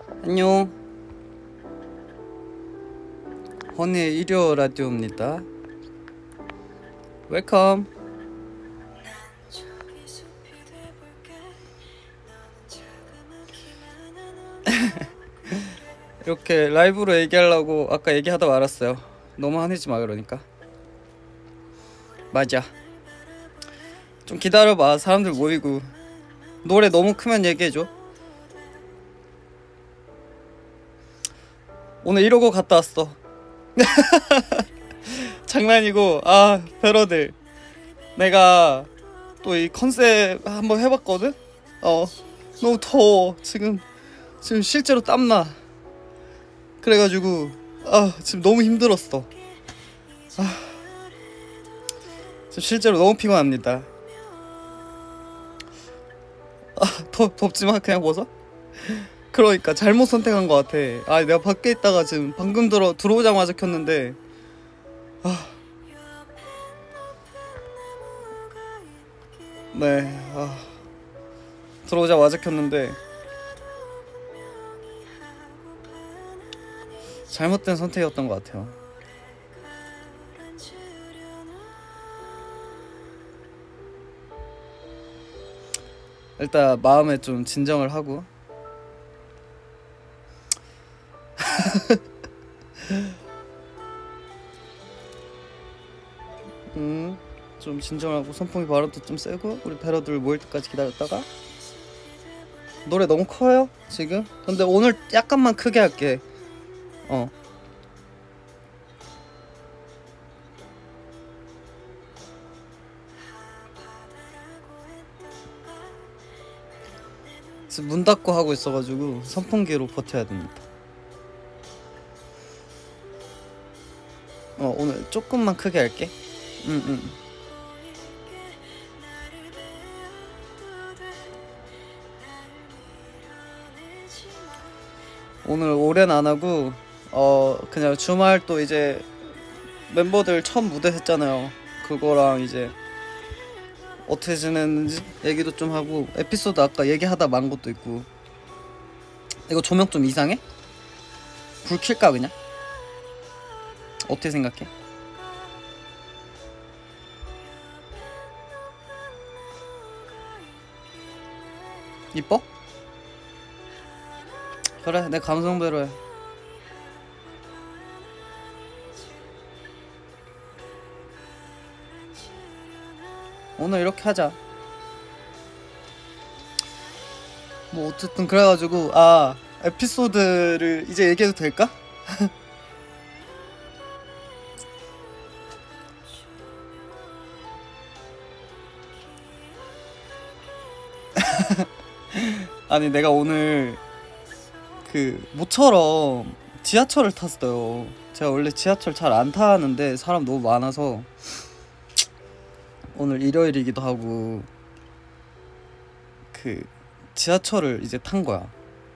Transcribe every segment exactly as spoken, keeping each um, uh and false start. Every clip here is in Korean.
안녕. 허니의 일요 라디오입니다. 웰컴. 이렇게 라이브로 얘기하려고 아까 얘기하다 말았어요. 너무 화내지 마. 그러니까 맞아. 좀 기다려봐. 사람들 모이고. 노래 너무 크면 얘기해줘. 오늘 이러고 갔다 왔어. 장난이고. 아 패러들, 내가 또 이 컨셉 한번 해봤거든. 어 너무 더워. 지금 지금 실제로 땀나. 그래가지고 아 지금 너무 힘들었어. 아 지금 실제로 너무 피곤합니다. 아 더, 덥지만 그냥 벗어? 그러니까 잘못 선택한 것 같아. 아 내가 밖에 있다가 지금 방금 들어 들어오자마자 켰는데 아 네, 아 들어오자마자 켰는데 잘못된 선택이었던 것 같아요. 일단 마음에 좀 진정을 하고 음, 좀 진정하고 선풍기 바람도 좀 쐬고 우리 배러들 모일 때까지 기다렸다가. 노래 너무 커요 지금? 근데 오늘 약간만 크게 할게. 어 지금 문 닫고 하고 있어가지고 선풍기로 버텨야 됩니다. 어 오늘 조금만 크게 할게. 응응 음, 음. 오늘 오랜 안 하고 어 그냥 주말 또 이제 멤버들 첫 무대 했잖아요. 그거랑 이제 어떻게 지냈는지 얘기도 좀 하고, 에피소드 아까 얘기하다 만 것도 있고. 이거 조명 좀 이상해? 불 킬까 그냥? 어떻게 생각해? 이뻐? 그래 내 감성대로 해. 오늘 이렇게 하자. 뭐 어쨌든 그래가지고 아 에피소드를 이제 얘기해도 될까? 아니 내가 오늘 그 모처럼 지하철을 탔어요. 제가 원래 지하철 잘 안 타는데 사람 너무 많아서 오늘 일요일이기도 하고 그 지하철을 이제 탄 거야.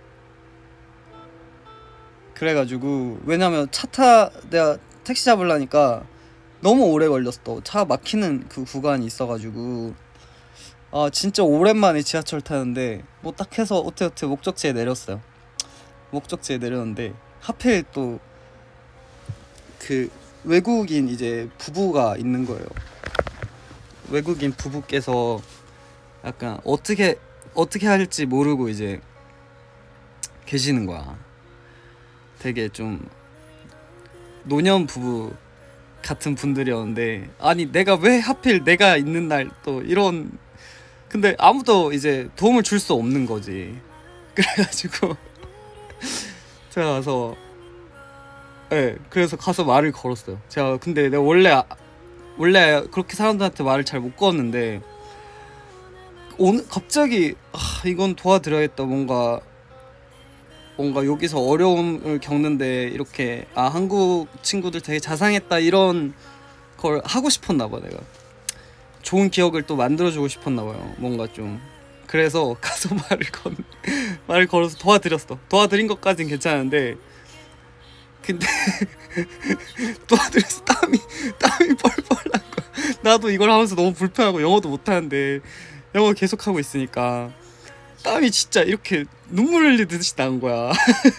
그래가지고 왜냐면 차 타 내가 택시 잡으려니까 너무 오래 걸렸어. 차 막히는 그 구간이 있어가지고 아 진짜 오랜만에 지하철 타는데 뭐 딱 해서 어떻게 목적지에 내렸어요. 목적지에 내렸는데 하필 또 그 외국인 이제 부부가 있는 거예요. 외국인 부부께서 약간 어떻게 어떻게 할지 모르고 이제 계시는 거야. 되게 좀 노년 부부 같은 분들이었는데 아니 내가 왜 하필 내가 있는 날 또 이런, 근데 아무도 이제 도움을 줄 수 없는 거지. 그래가지고 제가 가서 예 네, 그래서 가서 말을 걸었어요. 제가 근데 내가 원래 원래 그렇게 사람들한테 말을 잘 못 걸었는데 오늘 갑자기 아, 이건 도와드려야겠다. 뭔가 뭔가 여기서 어려움을 겪는데 이렇게 아 한국 친구들 되게 자상했다 이런 걸 하고 싶었나 봐. 내가 좋은 기억을 또 만들어주고 싶었나 봐요. 뭔가 좀 그래서 가서 말을 건 말을 걸어서 도와드렸어. 도와드린 것까진 괜찮은데 근데 도와드려서 땀이 땀이 뻘뻘 난 거야. 나도 이걸 하면서 너무 불편하고 영어도 못하는데 영어 계속 하고 있으니까 땀이 진짜 이렇게 눈물 흘리듯이 나온 거야.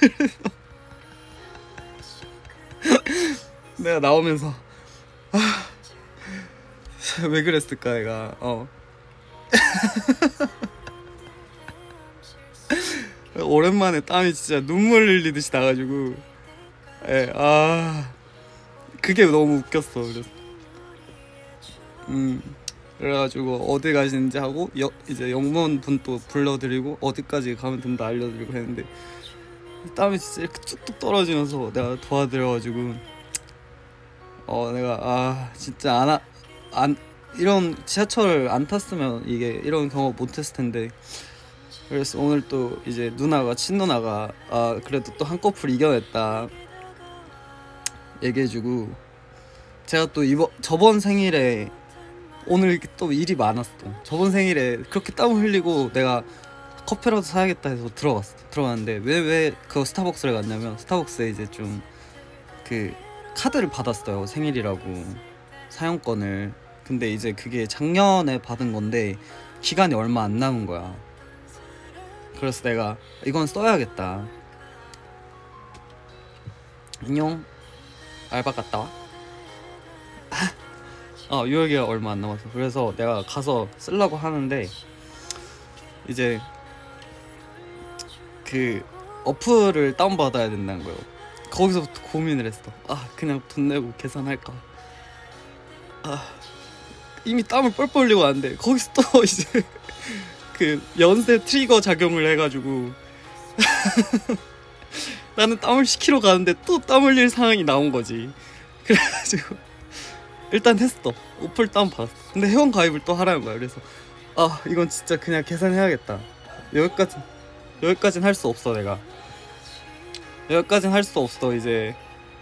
내가 나오면서 아, 왜 그랬을까 내가. 어 오랜만에 땀이 진짜 눈물 흘리듯이 나가지고 예, 아 그게 너무 웃겼어. 그래서 음 그래가지고 어디 가시는지 하고 여, 이제 영무원 분 또 불러드리고 어디까지 가면 된다 알려드리고 했는데 땀이 진짜 이렇게 뚝뚝 떨어지면서 내가 도와드려가지고 어 내가 아 진짜 안, 하, 안 이런 지하철을 안 탔으면 이게 이런 경험 못했을 텐데. 그래서 오늘 또 이제 누나가 친누나가 아 그래도 또 한꺼풀 이겨냈다 얘기해주고, 제가 또 이번 저번 생일에 오늘 또 일이 많았어. 저번 생일에 그렇게 땀을 흘리고 내가 커피라도 사야겠다 해서 들어갔어. 들어갔는데 왜 왜 그 스타벅스를 갔냐면 스타벅스에 이제 좀 그 카드를 받았어요. 생일이라고 사용권을. 근데 이제 그게 작년에 받은 건데 기간이 얼마 안 남은 거야. 그래서 내가 이건 써야겠다. 안녕 알바 갔다 와. 어 유효기가 얼마 안 남았어. 그래서 내가 가서 쓰려고 하는데 이제 그 어플을 다운받아야 된다는 거예요. 거기서부터 고민을 했어. 아 그냥 돈 내고 계산할까. 아 이미 땀을 뻘뻘 흘리고 왔는데 거기서 또 이제 그 연쇄 트리거 작용을 해가지고 나는 땀을 식히러 가는데 또 땀 흘릴 상황이 나온 거지. 그래가지고 일단 했어. 어플 다운 받았어. 근데 회원 가입을 또 하라는 거야. 그래서 아 이건 진짜 그냥 계산해야겠다. 여기까지 여기까진 할 수 없어. 내가 여기까진 할 수 없어 이제.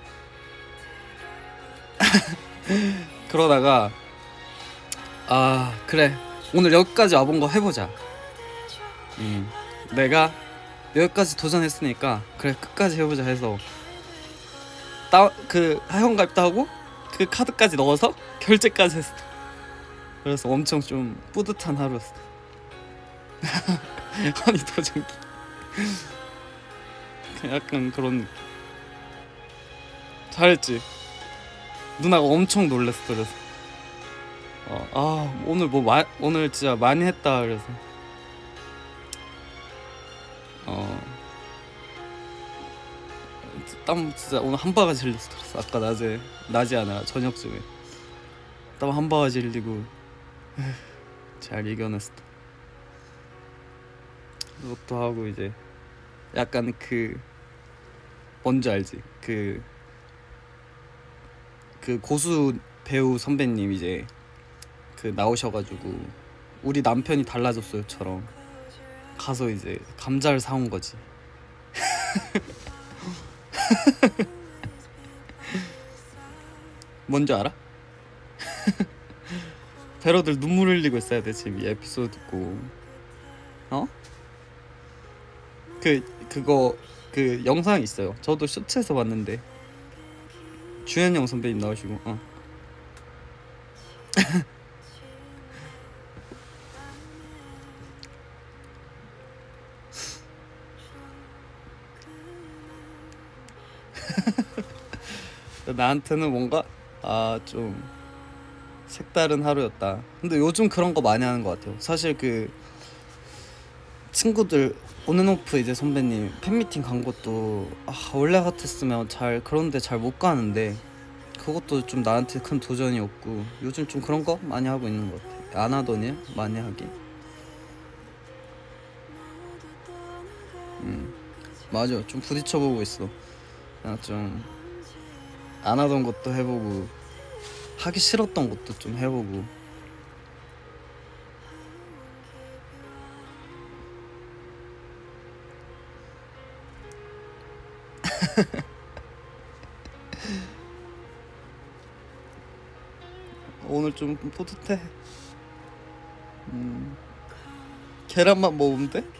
그러다가 아 그래 오늘 여기까지 와본 거 해보자. 음 내가 여기까지 도전했으니까 그래 끝까지 해보자 해서 따, 그 회원가입도 하고 그 카드까지 넣어서 결제까지 했어. 그래서 엄청 좀 뿌듯한 하루였어. 허니 도전기. 약간 그런. 잘했지. 누나가 엄청 놀랬어. 그래서 어, 아 오늘 뭐 마, 오늘 진짜 많이 했다. 그래서 어 땀 진짜 오늘 한 바가지 흘렸어. 그래서 아까 낮에 낮이 아니라 저녁쯤에 땀 한 바가지 흘리고 잘 이겨냈어. 그것도 하고 이제 약간 그 뭔지 알지? 그, 그 고수 배우 선배님 이제 그 나오셔가지고 우리 남편이 달라졌어요처럼 가서 이제 감자를 사온 거지. 뭔지 알아? 배러들 눈물 흘리고 있어야 돼 지금 이 에피소드 듣고. 어? 그 그거 그 영상 있어요. 저도 쇼츠에서 봤는데 주현영 선배님 나오시고 어. 나한테는 뭔가 아 좀 색다른 하루였다. 근데 요즘 그런 거 많이 하는 것 같아요. 사실 그 친구들 온앤오프 이제 선배님 팬미팅 간 것도 아, 원래 같았으면 잘 그런데 잘 못 가는데 그것도 좀 나한테 큰 도전이었고 요즘 좀 그런 거 많이 하고 있는 것 같아. 안 하던 일 많이 하기. 음 맞아 좀 부딪혀보고 있어. 그냥 좀 안 하던 것도 해보고 하기 싫었던 것도 좀 해보고. 오늘 좀 뿌듯해. 음, 계란만 먹으면 돼?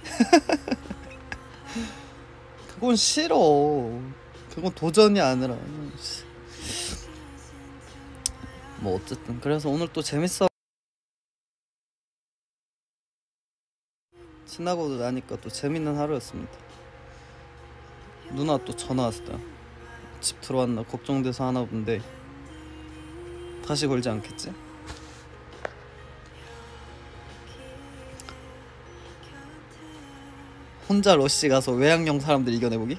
그건 싫어. 그건 도전이 아니라. 뭐 어쨌든 그래서 오늘 또 재밌어. 지나고 나니까 또 재밌는 하루였습니다. 누나 또 전화 왔어요. 집 들어왔나 걱정돼서 하나 본데 다시 걸지 않겠지? 혼자 러쉬 가서 외향형 사람들 이겨내보기?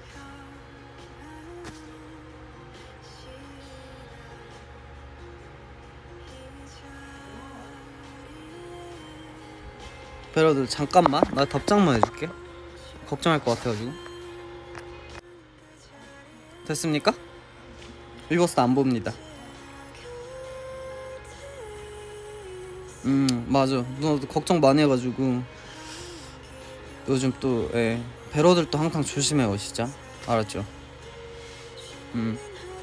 베러들 잠깐만 나 답장만 해줄게. 걱정할 것 같아가지고. 됐습니까? 읽었어 안 봅니다. 음 맞아 누나도 걱정 많이 해가지고 요즘 또 예, 배러들도 항상 조심해요 진짜. 알았죠? 음.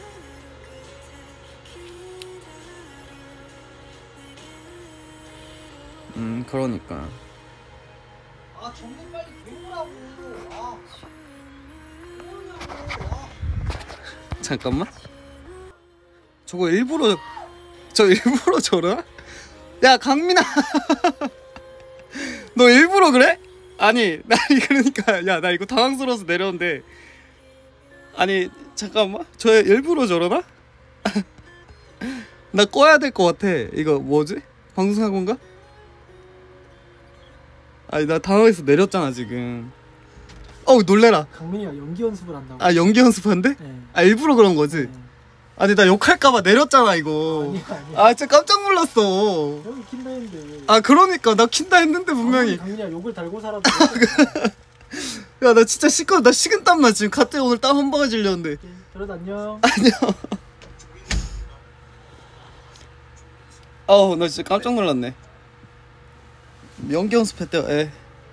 음 그러니까. 아 정문 빨리 괴물하고. 아. 잠깐만. 저거 일부러 저 일부러 저러나? 야 강민아 너 일부러 그래? 아니 나 그러니까 야 나 이거 당황스러워서 내려온데 아니 잠깐만 저 일부러 저러나? 나 꺼야 될 것 같아. 이거 뭐지? 방송한 건가? 아니 나 당황해서 내렸잖아 지금. 어우 놀래라. 강민이가 연기 연습을 한다고. 아 연기 연습한대? 네. 아 일부러 그런 거지? 네. 아니 나 욕할까봐 내렸잖아 이거. 아니야 아니야. 아 진짜 깜짝 놀랐어. 여기 킨다 했는데. 아 그러니까 나 킨다 했는데 분명히. 강민이가 욕을 달고 살아도. 야 나 진짜 시끄러. 나 식은땀나 지금. 갑자기 오늘 땀 한 방울 질렸는데. 그래도 안녕. 안녕. 아우 나 진짜 깜짝 놀랐네. 연기 연습했대요. 에.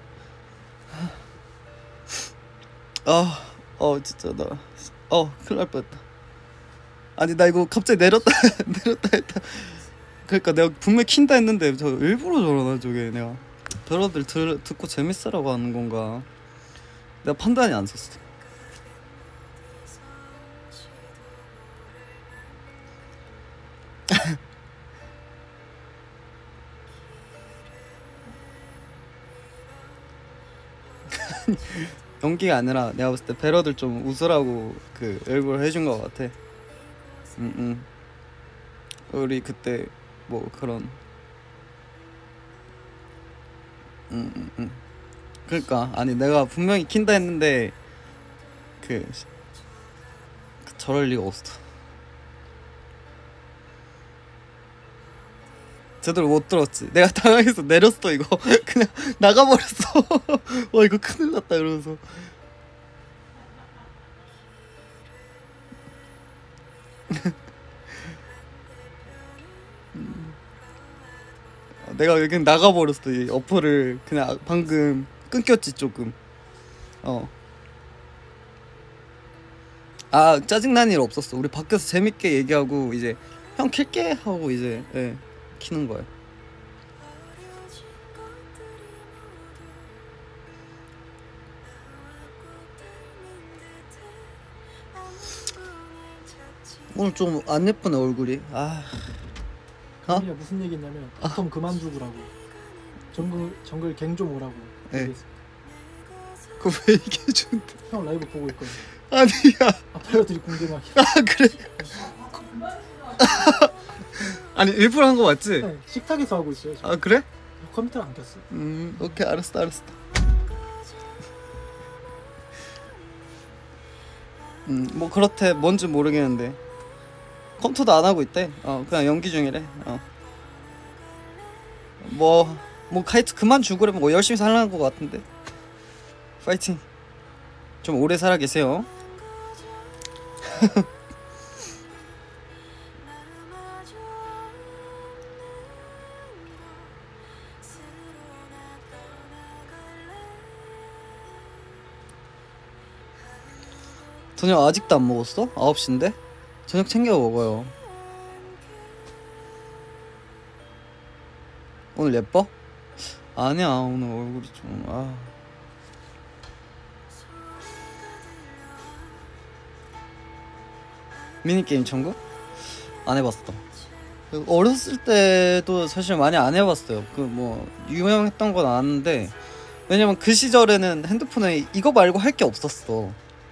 아, 어 진짜 나, 어 큰일 날 뻔했다. 아니 나 이거 갑자기 내렸다 내렸다 했다. 그러니까 내가 분명히 킨다 했는데 저 일부러 저러나 저게. 내가 별어들 들, 듣고 재밌으라고 하는 건가? 내가 판단이 안 섰어. 연기가 아니라 내가 봤을 때 배러들 좀 웃으라고 그 일부러 해준 것 같아. 응, 응. 우리 그때 뭐 그런 응, 응, 응. 그러니까 아니 내가 분명히 킨다 했는데 그, 그 저럴 리가 없어. 제대로 못 들었지. 내가 당황해서 내렸어 이거. 그냥 나가버렸어. 와 이거 큰일 났다 이러면서. 내가 그냥 나가버렸어. 이 어플을 그냥 방금 끊겼지 조금. 어. 아 짜증난 일 없었어. 우리 밖에서 재밌게 얘기하고 이제 형 킬게 하고 이제 예, 키는 거야. 오늘 좀 안 예쁘네 얼굴이. 아. 강민이가 어? 무슨 얘기했냐면 바텀 아. 그만 죽으라고. 정글 정글 갱 좀 오라고. 네. 그거 왜 얘기해 주는데? 형 라이브 보고 있거든. 아니야. 아 플레이어들이 궁금하게. 아 그래. 아니 일부러 한 거 맞지? 네, 식탁에서 하고 있어요. 지금. 아 그래? 컴퓨터를 안 켰어. 음 오케이 알았어 알았어. 음뭐 그렇대. 뭔지 모르겠는데 컴퓨터도 안 하고 있대. 어 그냥 연기 중이래. 어 뭐 뭐 카이트 그만 죽으려면 뭐 열심히 살라는 거 같은데. 파이팅. 좀 오래 살아 계세요. 저녁 아직도 안 먹었어? 아홉 시인데? 저녁 챙겨 먹어요. 오늘 예뻐? 아니야 오늘 얼굴이 좀 아. 미니게임 천국? 안 해봤어. 어렸을 때도 사실 많이 안 해봤어요. 그 뭐 유명했던 건 아는데 왜냐면 그 시절에는 핸드폰에 이거 말고 할 게 없었어.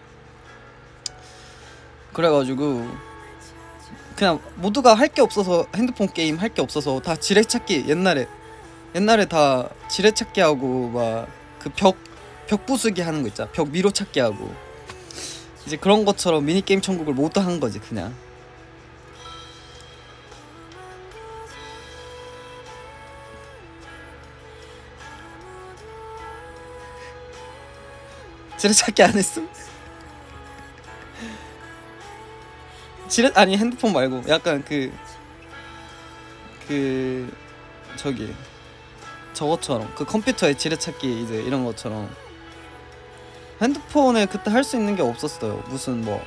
그래가지고 그냥 모두가 할 게 없어서, 핸드폰 게임 할 게 없어서 다 지뢰찾기, 옛날에 옛날에 다 지뢰찾기 하고 막 그 벽 벽 부수기 하는 거 있잖아. 벽 미로 찾기 하고, 이제 그런 것처럼 미니게임 천국을 모두 한 거지 그냥. 지뢰찾기 안 했음? 지뢰 아니 핸드폰 말고 약간 그 그 저기 저것처럼, 그 컴퓨터에 지뢰찾기 이제 이런 것처럼 핸드폰에 그때 할 수 있는 게 없었어요. 무슨 뭐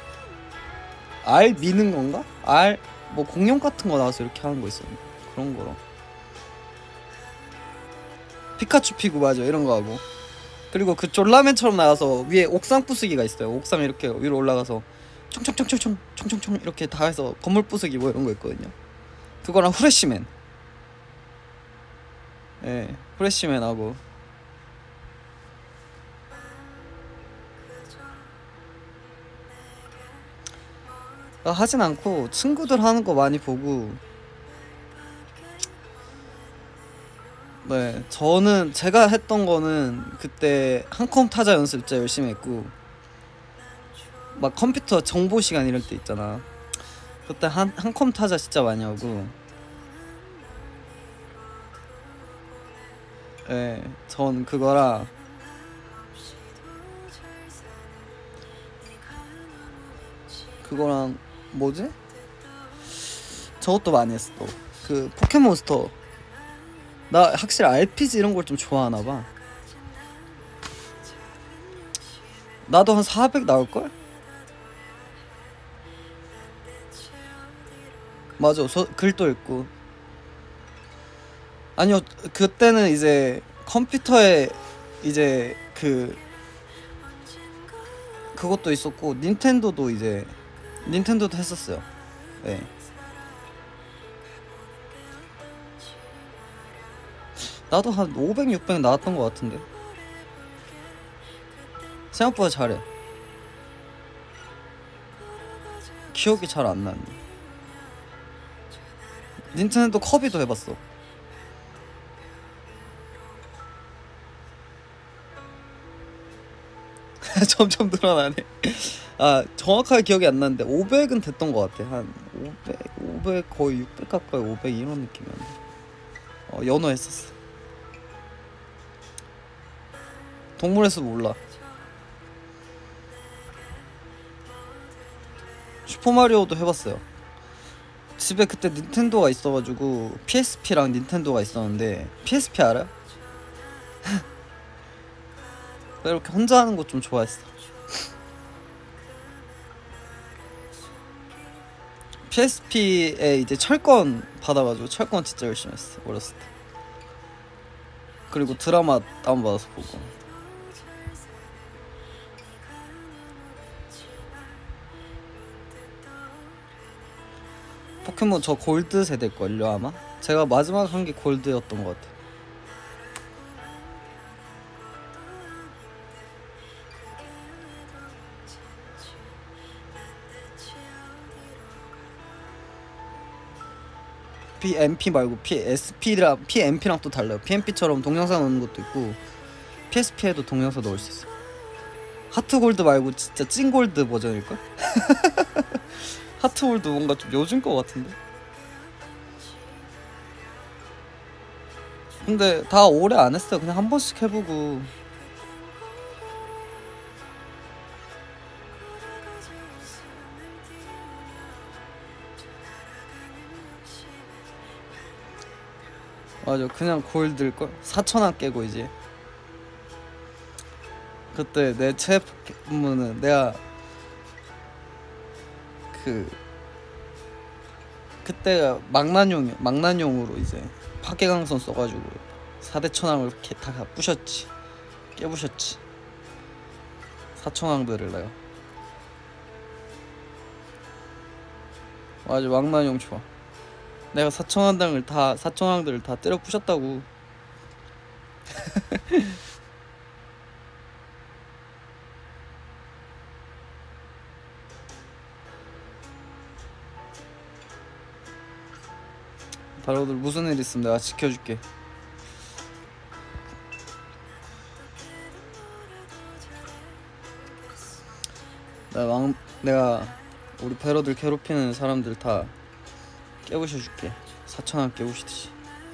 알 미는 건가? 알 뭐 공룡 같은 거 나와서 이렇게 하는 거 있었는데, 그런 거로 피카츄 피구 맞아, 이런 거 하고. 그리고 그 졸라맨처럼 나와서 위에 옥상 부수기가 있어요. 옥상 이렇게 위로 올라가서 총총총총총 총총총 이렇게 다 해서 건물 부수기 뭐 이런 거 있거든요. 그거랑 후레쉬맨. 예, 네, 후레쉬맨 하고. 나 하진 않고 친구들 하는 거 많이 보고. 네, 저는 제가 했던 거는 그때 한컴 타자 연습 진짜 열심히 했고, 막 컴퓨터 정보 시간 이럴 때 있잖아. 그때 한 한컴 타자 진짜 많이 하고. 예, 네, 전 그거랑 그거랑 뭐지? 저것도 많이 했어. 그 포켓몬스터. 나 확실히 알피지 이런 걸 좀 좋아하나 봐. 나도 한 사백 나올걸? 맞아, 저 글도 읽고. 아니요, 그때는 이제 컴퓨터에 이제 그 그것도 있었고, 닌텐도도 이제 닌텐도도 했었어요. 네. 나도 한 오백, 육백 나왔던 것 같은데. 생각보다 잘해. 기억이 잘 안 나네. 닌텐도 커비도 해봤어. 점점 늘어나네. 아, 정확하게 기억이 안 나는데 오백은 됐던 것 같아. 한 오백, 오백 거의 육백 가까이, 오백 이런 느낌이었는데. 어, 연어 했었어. 동물에서 몰라. 슈퍼마리오도 해봤어요. 집에 그때 닌텐도가 있어가지고 피에스피랑 닌텐도가 있었는데, 피에스피 알아? 이렇게 혼자 하는 거 좀 좋아했어. 피에스피에 이제 철권 받아가지고 철권 진짜 열심히 했어, 어렸을 때. 그리고 드라마 다운받아서 보고. 포켓몬 저 골드 세대일걸요 아마? 제가 마지막 한 게 골드였던 것 같아요. 피엠피 말고 피에스피랑 피엠피랑 또 달라요. 피엠피처럼 동영상 넣는 것도 있고, 피에스피에도 동영상 넣을 수 있어. 하트 골드 말고 진짜 찐 골드 버전일걸? 하트 골드 뭔가 좀 요즘 거 같은데. 근데 다 오래 안 했어요. 그냥 한 번씩 해보고. 맞아, 그냥 골드일걸? 사천원 깨고 이제. 그때 내 최애 포켓몬은 내가 그 그때가 망나뇽 망나뇽으로 이제 파괴강선 써가지고 사대천왕을 이렇게 다 부셨지. 깨부셨지. 사천왕들을 내가. 맞아, 망나뇽 좋아. 내가 사천왕당을 다 사천왕들을 다 때려 부셨다고. 바로들 무슨 일 있으면 내가 지켜줄게. 내가 왕 내가 우리 배로들 괴롭히는 사람들 다 깨부셔줄게. 사천왕 깨부시듯이.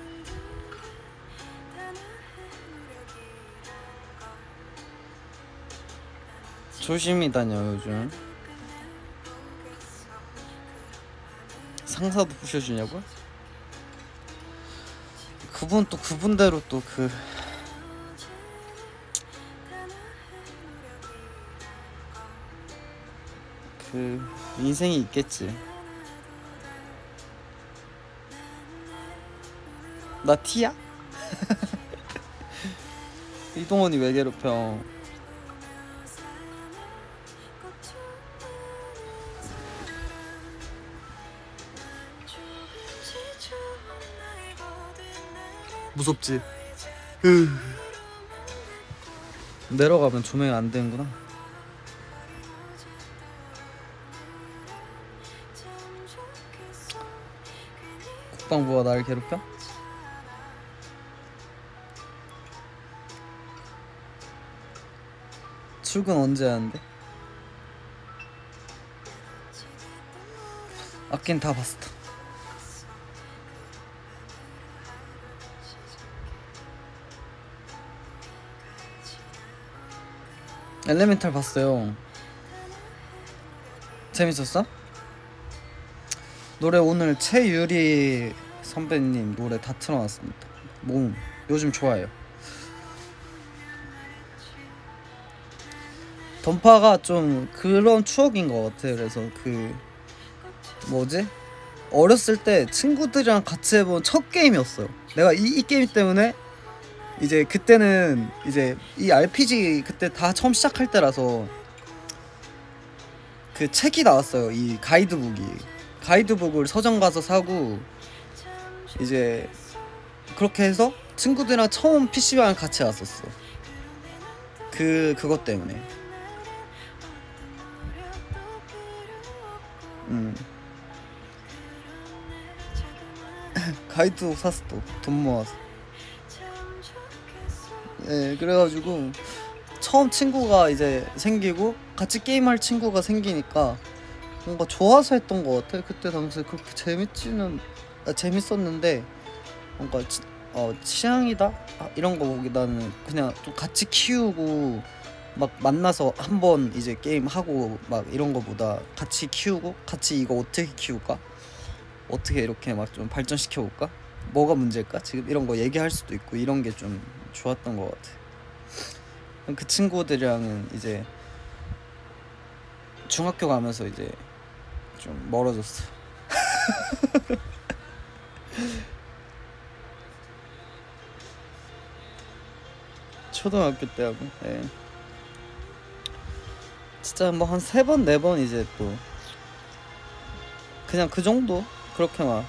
조심히 다녀 요즘. 상사도 부셔주냐고? 그분 또 그분대로 또 그 그 인생이 있겠지. 나 티야? 이동원이 왜 괴롭혀? 무섭지? 으. 내려가면 조명이 안 되는구나. 국방부가 나를 괴롭혀? 출근 언제 하는데? 아낀 다 봤어. 엘레멘탈 봤어요. 재밌었어? 노래 오늘 최유리 선배님 노래 다 틀어놨습니다. 몸 요즘 좋아요. 던파가 좀 그런 추억인 것 같아. 그래서 그 뭐지? 어렸을 때 친구들이랑 같이 해본 첫 게임이었어요. 내가 이, 이 게임 때문에 이제 그때는 이제 이 알피지 그때 다 처음 시작할 때라서 그 책이 나왔어요. 이 가이드북이. 가이드북을 서점 가서 사고 이제 그렇게 해서 친구들이랑 처음 피씨방을 같이 갔었어. 그 그것 때문에. 음. 가이드북 샀어. 또 돈 모아서. 예, 그래가지고 처음 친구가 이제 생기고 같이 게임할 친구가 생기니까 뭔가 좋아서 했던 것 같아. 그때 당시에 그렇게 재밌지는 아, 재밌었는데 뭔가 치, 어, 취향이다? 아, 이런 거 보기보다는 그냥 좀 같이 키우고 막 만나서 한번 이제 게임하고 막 이런 거보다 같이 키우고 같이 이거 어떻게 키울까? 어떻게 이렇게 막 좀 발전시켜 볼까? 뭐가 문제일까? 지금 이런 거 얘기할 수도 있고 이런 게 좀 좋았던 것 같아. 그 친구들이랑은 이제 중학교 가면서 이제 좀 멀어졌어. 초등학교 때하고. 예. 진짜 뭐 한 세 번 네 번 이제 또 그냥 그 정도 그렇게 막.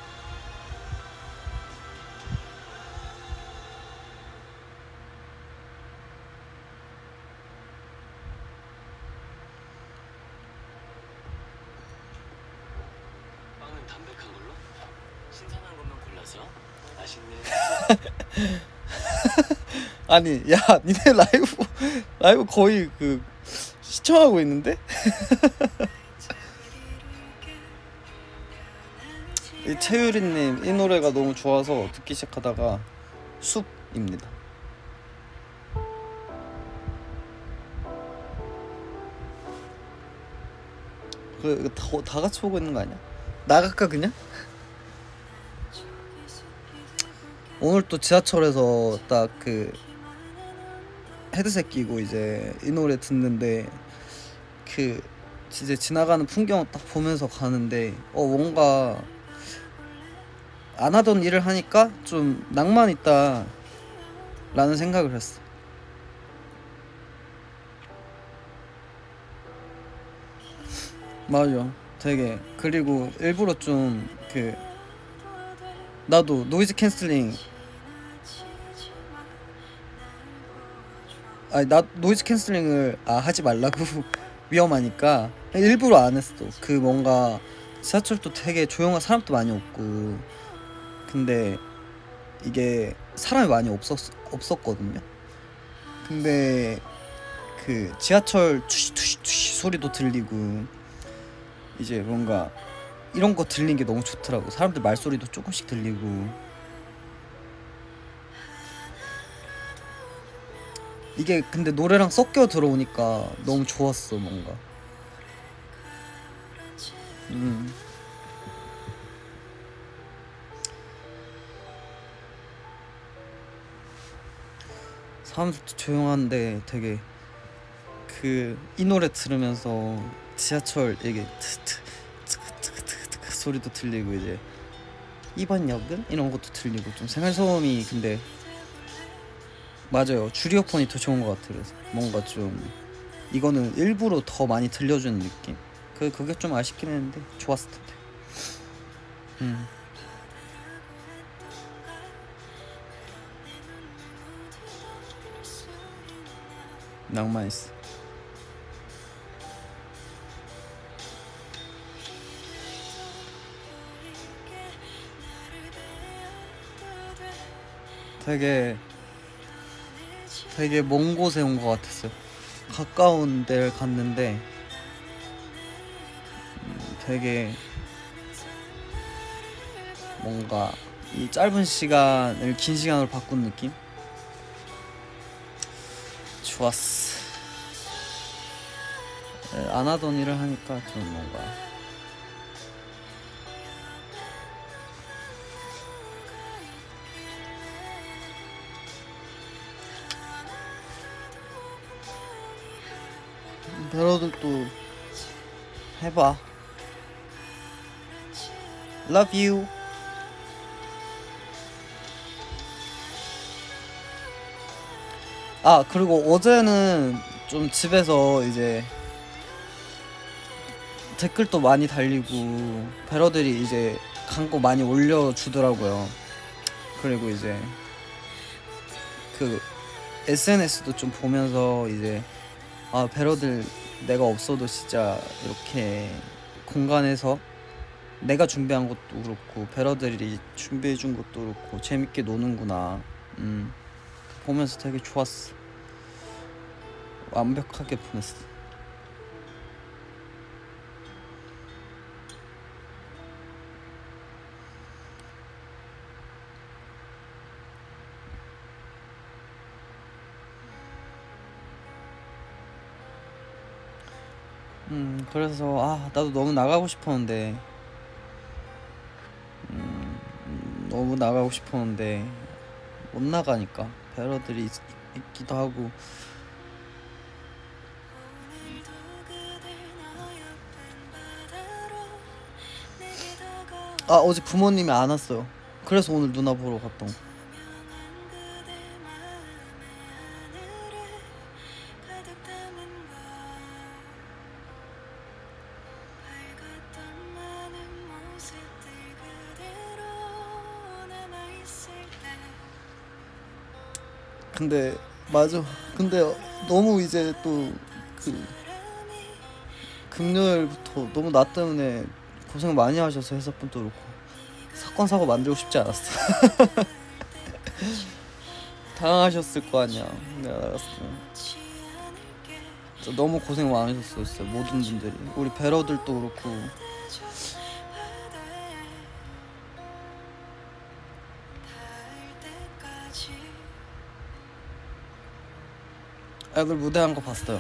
빵은 담백한 걸로? 신선한 것만 골라서 맛있는. 아니 야 니네 라이브 라이브 거의 그 시청하고 있는데? 이 최유리님 이 노래가 너무 좋아서 듣기 시작하다가 숲입니다. 그 다, 다 같이 보고 있는 거 아니야? 나갈까 그냥? 오늘 또 지하철에서 딱 그 헤드셋 끼고 이제 이 노래 듣는데 그 이제 지나가는 풍경을 딱 보면서 가는데 어 뭔가 안 하던 일을 하니까 좀 낭만 있다 라는 생각을 했어. 맞아 되게. 그리고 일부러 좀 그 나도 노이즈 캔슬링 아니 나 노이즈 캔슬링을 아 하지 말라고 위험하니까 일부러 안 했어. 그 뭔가 지하철도 되게 조용한 사람도 많이 없고 근데 이게 사람이 많이 없었 없었거든요. 근데 그 지하철 투시 투시 투시 소리도 들리고 이제 뭔가 이런 거 들린 게 너무 좋더라고. 사람들 말소리도 조금씩 들리고 이게 근데 노래랑 섞여 들어오니까 너무 좋았어 뭔가. 음. 사람들도 조용한데 되게 그 이 노래 들으면서 지하철 이게 트트트트트트 소리도 들리고 이제 이번 역은 이런 것도 들리고 좀 생활소음이 근데 맞아요. 줄 이어폰이 더 좋은 것 같아요. 그래서 뭔가 좀 이거는 일부러 더 많이 들려주는 느낌. 그 그게 좀 아쉽긴 했는데 좋았을 텐데. 음. 낭만 있어. 되게 되게 먼 곳에 온 것 같았어요. 가까운 데를 갔는데 음, 되게 뭔가 이 짧은 시간을 긴 시간으로 바꾼 느낌? 좋았어. 네, 안 하던 일을 하니까 좀 뭔가 배러들도 해봐. Love you. 아 그리고 어제는 좀 집에서 이제 댓글도 많이 달리고 배러들이 이제 광고 많이 올려주더라고요. 그리고 이제 그 에스엔에스도 좀 보면서 이제 아 배러들 내가 없어도 진짜 이렇게 공간에서 내가 준비한 것도 그렇고 배러들이 준비해준 것도 그렇고 재밌게 노는구나. 음 보면서 되게 좋았어. 완벽하게 보냈어. 음 그래서 아 나도 너무 나가고 싶었는데 음 너무 나가고 싶었는데 못 나가니까 배러들이 있, 있기도 하고 아 어제 부모님이 안 왔어요. 그래서 오늘 누나 보러 갔던 거. 근데 맞아. 근데 너무 이제 또 그 금요일부터 너무 나 때문에 고생 많이 하셔서 회사분도 그렇고 사건 사고 만들고 싶지 않았어. 당황하셨을 거 아니야. 내가 알았어. 진짜 너무 고생 많으셨어요. 진짜 모든 분들이. 우리 배러들도 그렇고. 애들 무대한 거 봤어요.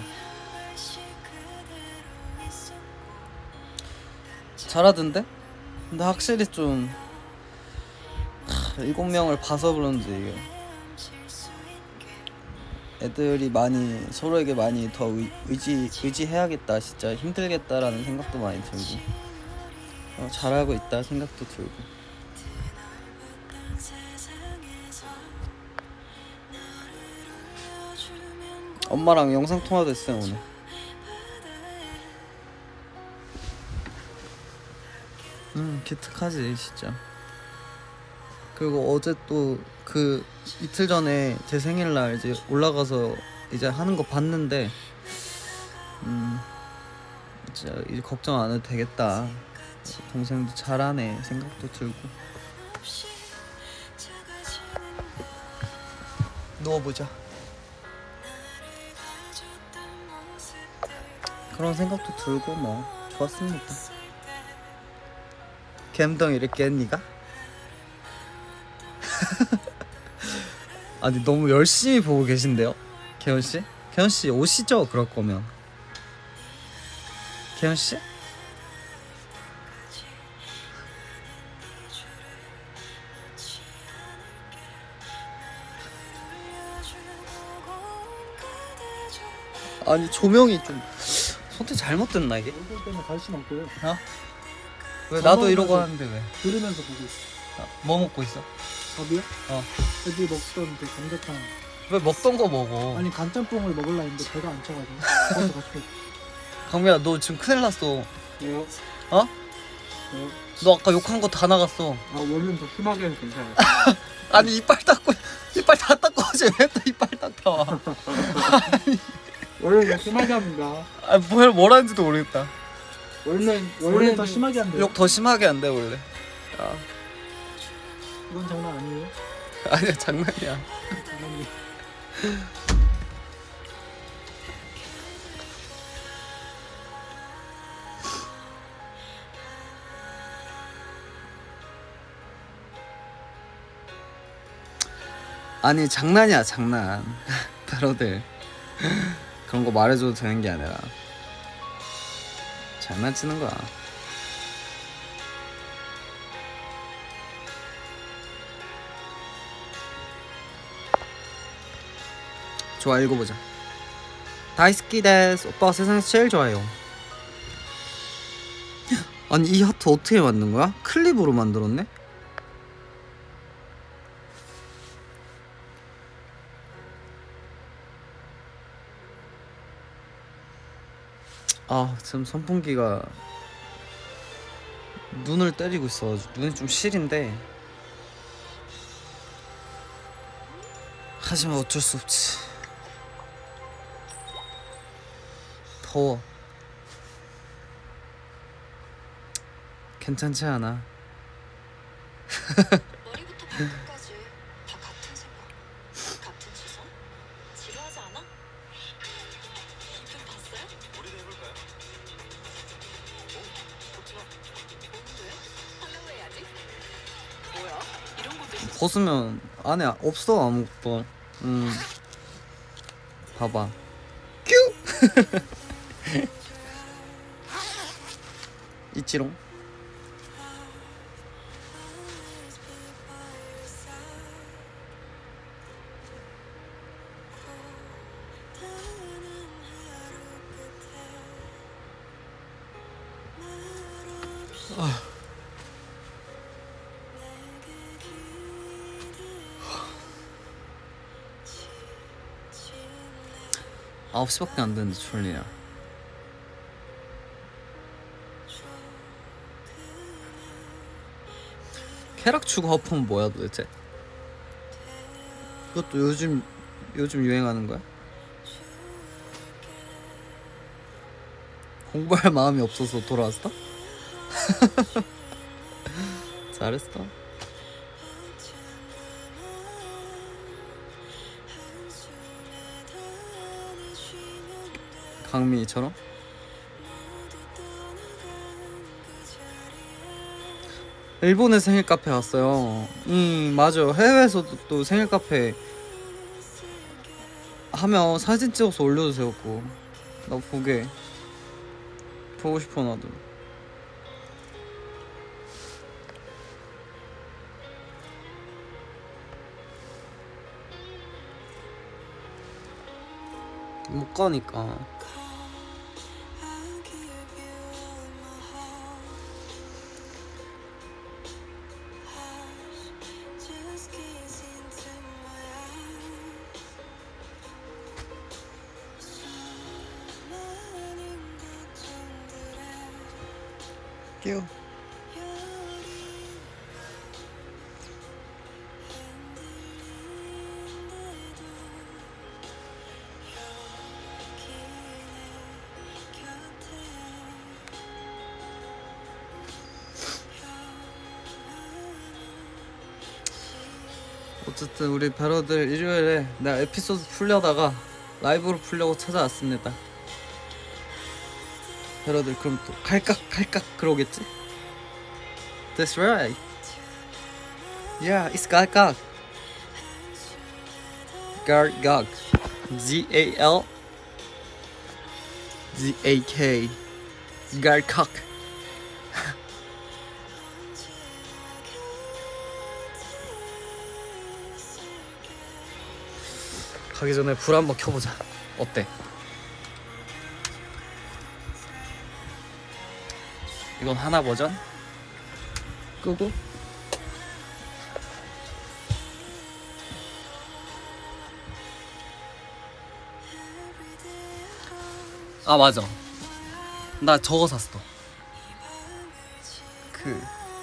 잘하던데? 근데 확실히 좀 일곱 명을 봐서 그런지 이게 애들이 많이 서로에게 많이 더 의, 의지, 의지해야겠다. 진짜 힘들겠다라는 생각도 많이 들고 어, 잘하고 있다 생각도 들고. 엄마랑 영상통화도 했어요 오늘. 음 기특하지 진짜. 그리고 어제 또 그 이틀 전에 제 생일날 이제 올라가서 이제 하는 거 봤는데 음 진짜 이제 걱정 안 해도 되겠다. 동생도 잘하네 생각도 들고. 누워보자. 그런 생각도 들고 뭐 좋았습니다. 갬덩이를 깼니가? 아니 너무 열심히 보고 계신데요, 개현 씨? 개현 씨 오시죠? 그럴 거면. 개현 씨? 아니 조명이 좀 선택 잘못됐나 이게? 얼굴 때문에 갈 순 없고요. 어? 왜 나도 이러고 하는데 왜? 들으면서 보고 있어. 아, 뭐 먹고 있어? 밥이요? 어. 애들이 먹던 그 감자탕. 왜 먹던 거 먹어? 아니 간짬뽕을 먹으려 했는데 배가 안 차가지고 그것도 같이 먹. 강미야 너 지금 큰일 났어. 왜요? 어? 왜요? 너 아까 욕한 거 다 나갔어. 아 원래는 더 심하게는 괜찮아요. 아니 이빨 닦고 이빨 다 닦고 어제 왜 또 이빨 닦다 와? 원래는 더 심하게 합니다. 아뭘 뭐라는지도 모르겠다. 원래는 원래는 더 심하게 한대요. 욕 더 심하게 한대 원래. 아. 이건 장난 아니에요? 아니야 장난이야. 장난이. 아니 장난이야 장난. 브로들 그런 거 말해줘도 되는 게 아니라 장난치는 거야. 좋아 읽어보자. 다이스키 데스. 오빠가 세상에서 제일 좋아요. 아니 이 하트 어떻게 만든 거야? 클립으로 만들었네? 아 지금 선풍기가 눈을 때리고 있어가지고 눈이 좀 시린데 하지만 어쩔 수 없지. 더워. 괜찮지 않아. 머리부터 발끝까지 다 같은 생각, 같은 시선? 지루하지 않아? 좀 봤어요? 우리도 해볼까요? 오, 좋구나. 좋은데? 하려고 해야지. 뭐야? 이런 것도 있었어? 벗으면 안에 없어 아무것도. 음 봐봐. 큐. 있지롱. 아홉 시밖에 안 됐는데 졸리냐. 쾌락추구 허프는 뭐야 도대체? 그것도 요즘 요즘 유행하는 거야? 공부할 마음이 없어서 돌아왔어? 잘했어. 강민이처럼? 일본에 생일 카페 왔어요. 음 맞아요. 해외에서도 또 생일 카페 하면 사진 찍어서 올려주세요. 꼭. 나 보게 보고 싶어 나도. 못 가니까. 끼워. 어쨌든 우리 배러들 일요일에 내가 에피소드 풀려다가 라이브로 풀려고 찾아왔습니다. 배러들 그럼 또 갈깍 갈깍 그러겠지? That's right. Yeah, it's 갈깍. 갈깍. G A L G A K. 갈깍. 가기 전에 불 한번 켜보자. 어때? 이건 하나 버전 끄고 아 맞아 나 저거 샀어 그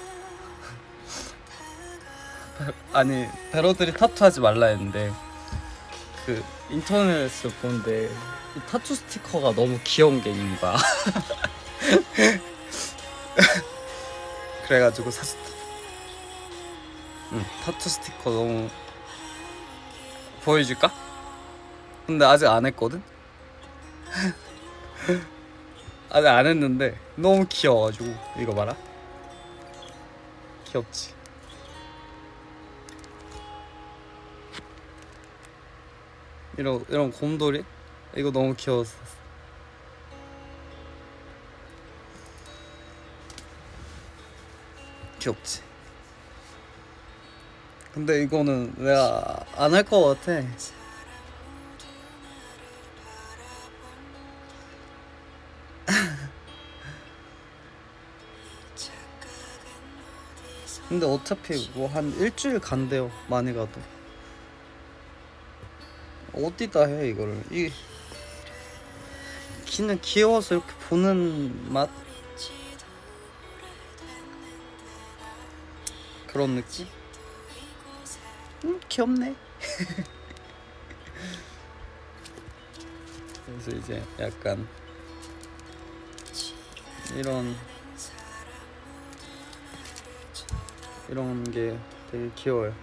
아니 배러들이 타투하지 말라 했는데 그 인터넷에서 보는데 이 타투 스티커가 너무 귀여운 게 있는 거야. 그래가지고 샀어. 응, 타투 스티커 너무 보여줄까? 근데 아직 안 했거든? 아직 안 했는데 너무 귀여워가지고 이거 봐라. 귀엽지? 이런 이런 곰돌이 이거 너무 귀여웠어. 귀엽지. 근데 이거는 내가 안 할 것 같아. 근데 어차피 뭐 한 일주일 간대요. 많이 가도. 어디다 해 이거를. 이 귀는 귀여워서 이렇게 보는 맛? 그런 느낌? 음 귀엽네. 그래서 이제 약간 이런 이런 게 되게 귀여워요.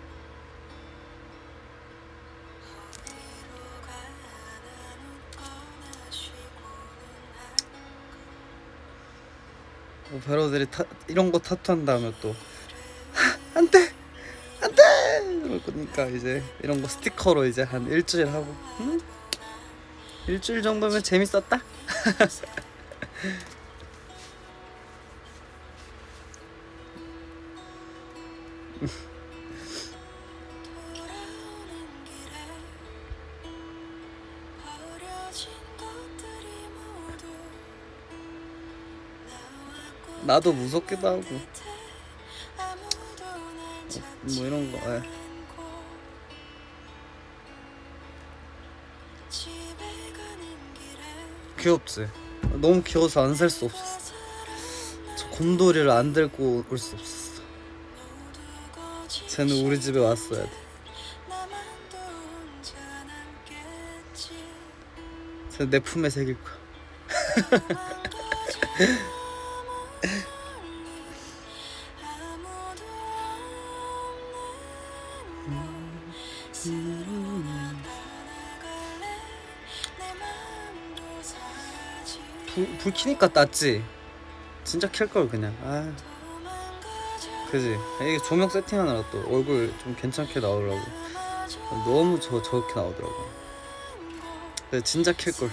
뭐 배러들이 타, 이런 거 타투한다면 또 안돼 안돼 이럴 거니까 이제 이런 거 스티커로 이제 한 일주일 하고 응? 일주일 정도면 재밌었다. 나도 무섭기도 하고 어, 뭐 이런 거 에. 귀엽지? 너무 귀여워서 안 살 수 없었어. 저 곰돌이를 안 들고 올 수 없었어. 쟤는 우리 집에 왔어야 돼. 쟤는 내 품에 새길 거야. 불, 불 켜니까 땄지? 진짜 켤걸 그냥. 아 그지? 이게 조명 세팅하느라 또 얼굴 좀 괜찮게 나오더라고. 너무 저, 저렇게 나오더라고. 그래서 진짜 켤걸.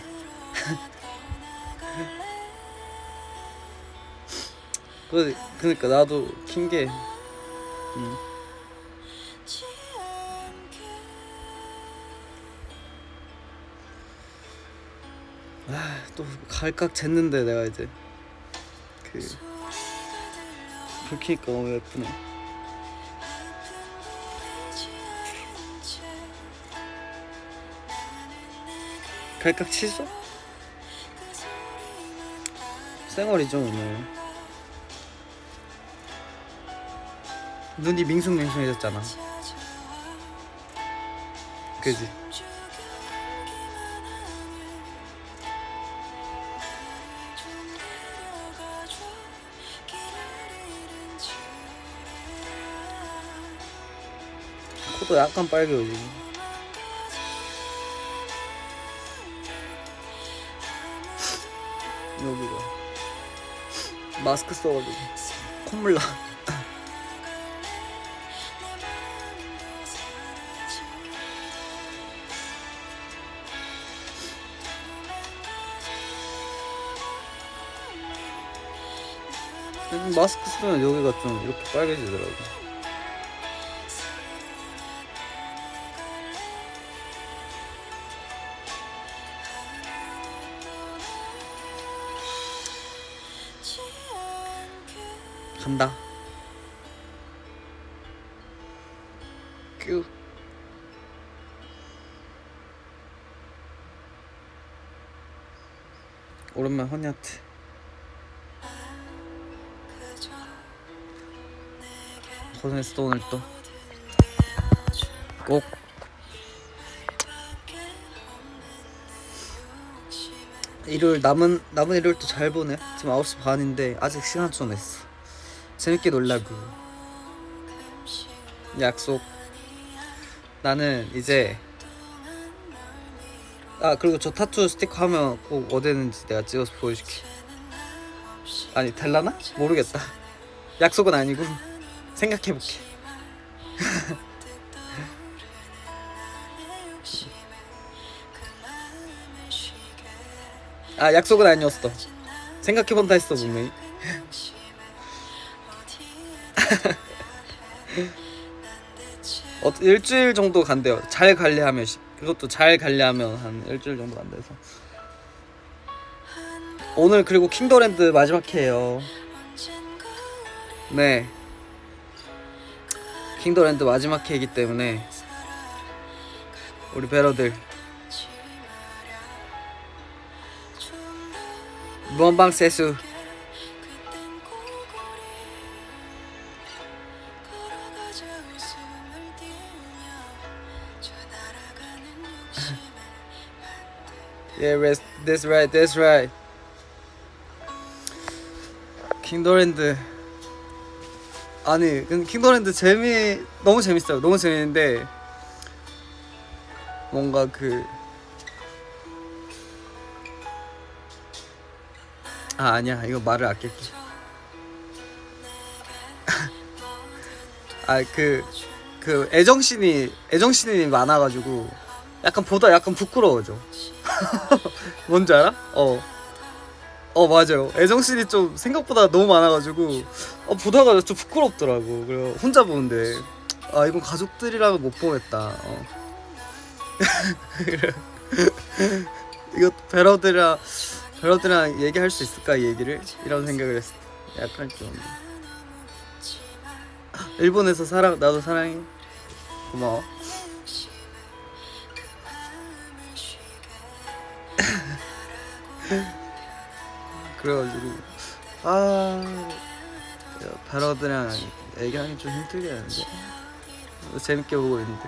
그, 그니까 나도 킨게 음. 아, 또 갈각 쟀는데 내가 이제 그 불 켜니까 너무 예쁘네. 갈각 취소? 쌩얼이죠 오늘. 눈이 밍숭맹숭해졌잖아. 그지? 코도 약간 빨개요 지금. 여기가 마스크 써가지고 콧물 나. 마스크 쓰면 여기가 좀 이렇게 빨개지더라고. 간다. 큐. 오랜만 허니하트. 고생했어 오늘 또. 꼭 일요일 남은 남은 일요일 또 잘 보내. 지금 아홉 시 반인데 아직 시간 좀 있어. 재밌게 놀라고. 약속. 나는 이제 아 그리고 저 타투 스티커 하면 꼭 어디 있는지 내가 찍어서 보여줄게. 아니 될라나? 모르겠다. 약속은 아니고 생각해볼게. 아 약속은 아니었어. 생각해본다 했어 분명히. 어, 일주일 정도 간대요. 잘 관리하면. 그것도 잘 관리하면 한 일주일 정도 간대서. 오늘 그리고 킹더랜드 마지막 회예요. 네, 킹더랜드 마지막 회이기 때문에 우리 배러들 무한방 세수. Yeah, that's right, that's right. 킹더랜드. 아니, 킹더랜드 재미 너무 재밌어요. 너무 재밌는데 뭔가 그 아 아니야 이거 말을 아낄게. 아 그 그 애정씬이 애정씬이 많아가지고 약간 보다 약간 부끄러워져. 뭔지 알아? 어. 어 맞아요. 애정씬이 좀 생각보다 너무 많아가지고 어 보다가 좀 부끄럽더라고. 그래서 혼자 보는데 아 이건 가족들이랑은 못 보겠다. 어. 이거 배러들이랑 배러들이랑 얘기할 수 있을까 이 얘기를? 이런 생각을 했어. 약간 좀 일본에서 사랑 나도 사랑해. 고마워. 그래가지고 아 배러들이랑 얘기하기 좀 힘들겠는데 재밌게 보고 있는데.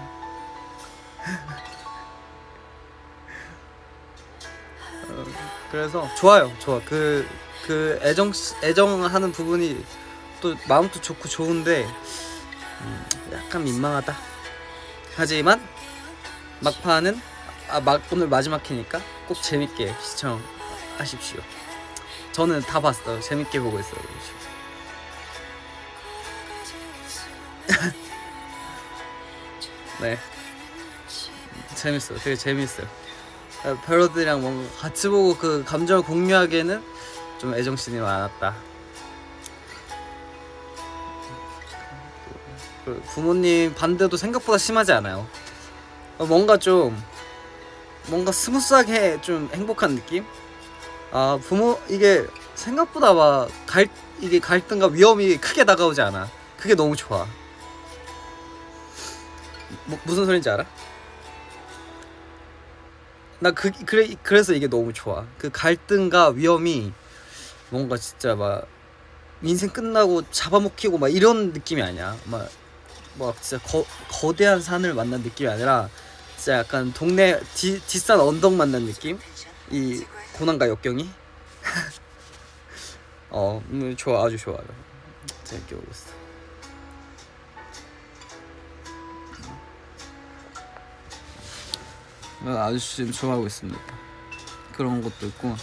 어, 그래서 좋아요. 좋아. 그, 그 애정 애정하는 부분이 또 마음도 좋고 좋은데 음, 약간 민망하다. 하지만 막판은 아, 막 오늘 마지막 회니까 꼭 재밌게 시청하십시오. 저는 다 봤어요. 재밌게 보고 있어요. 네, 재밌어요. 되게 재밌어요. 배러들이랑 뭔가 같이 보고 그 감정을 공유하기에는 좀 애정씬이 많았다. 부모님 반대도 생각보다 심하지 않아요. 뭔가 좀 뭔가 스무스하게 좀 행복한 느낌? 아 부모 이게 생각보다 막 갈 이게 갈등과 위험이 크게 다가오지 않아. 그게 너무 좋아. 뭐, 무슨 소린지 알아? 나 그 그래 그래서 이게 너무 좋아. 그 갈등과 위험이 뭔가 진짜 막 인생 끝나고 잡아먹히고 막 이런 느낌이 아니야. 막 막 진짜 거, 거대한 산을 만난 느낌이 아니라 진짜 약간 동네 디, 뒷산 언덕 만난 느낌? 이 고난과 역경이? 어, 음, 좋아. 아주 좋아. 재밌게 보고 있어. 아주 지금 좋아하고 있습니다. 그런 것도 있고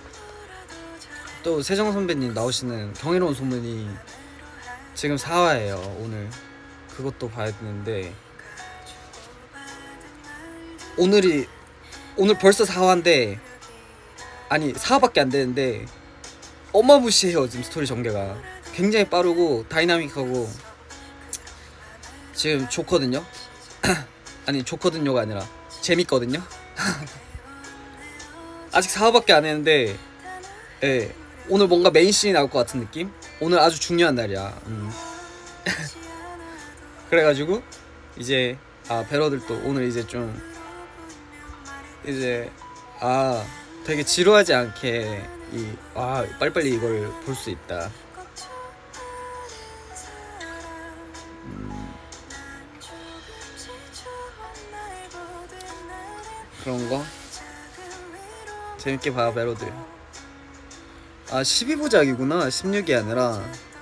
또 세정 선배님 나오시는 경이로운 소문이 지금 사 화예요. 오늘 그것도 봐야 되는데 오늘이 오늘 벌써 사 화인데 아니 사 화밖에 안 되는데 어마무시해요. 지금 스토리 전개가 굉장히 빠르고 다이나믹하고 지금 좋거든요. 아니 좋거든요가 아니라 재밌거든요. 아직 사 화밖에 안 했는데 예, 오늘 뭔가 메인씬이 나올 것 같은 느낌? 오늘 아주 중요한 날이야. 음. 그래가지고 이제 아 배러들도 오늘 이제 좀 이제 아 되게 지루하지 않게 이 아 빨리빨리 이걸 볼 수 있다. 음. 그런 거 재밌게 봐 배러들. 아 십이 부작이구나. 십육이 아니라.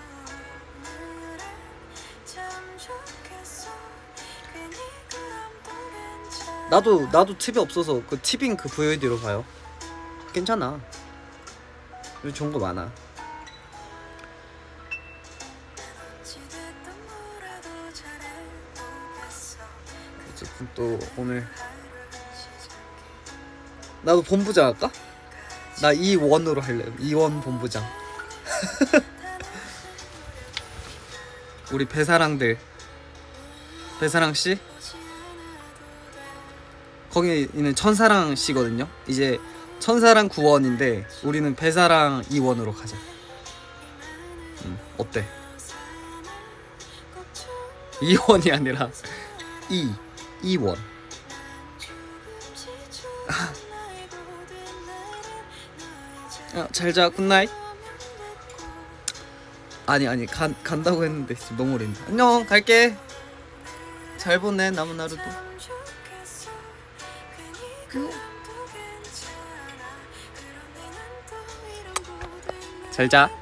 나도 나도 티비 없어서 그 티빙 그 브이오디로 봐요. 괜찮아. 여기 좋은 거 많아. 어쨌든 또 오늘 나도 본부장 할까? 나 이원으로 할래. 이원 본부장. 우리 배사랑들 배사랑씨 거기 있는 천사랑씨거든요. 이제 천사랑 구원인데 우리는 배사랑 이원으로 가자. 음, 어때? 이원이 아니라 이 이원. 야, 잘자. 굿나잇. 아니 아니 간, 간다고 했는데 지금 너무 어린다. 안녕 갈게. 잘 보내 남은 하루도. 잘자.